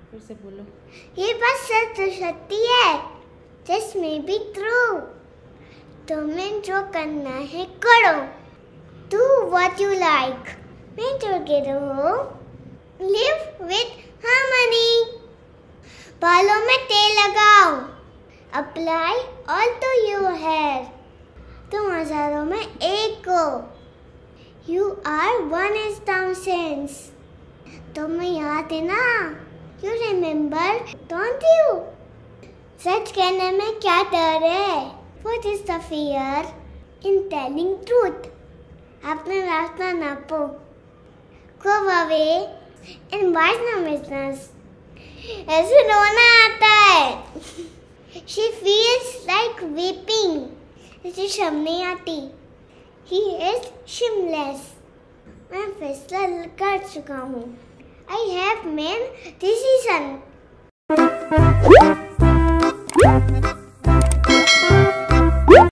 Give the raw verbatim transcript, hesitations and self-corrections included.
फिर से बोलो। ये बात सच तो सच्ची है, दिस मे बी ट्रू। तुम्हें जो करना है करो, डू व्हाट यू लाइक, मैं जो कह रहा हूँ, लिव विद हार्मनी। बालों में तेल लगाओ, apply all to your hair. तुम हजारों में एक हो, you are one is thousands. तुम्हें याद है ना, यू रिमेम्बर डोंट यू? सच कहने में क्या डर है? What is the fear in telling truth? अपना रास्ता नापो, go away and mind no business। ऐसे रोना आता है। She feels like weeping। इसे शर्म नहीं आती। He is shameless। मैं फैसला कर चुका हूँ। I have made decision।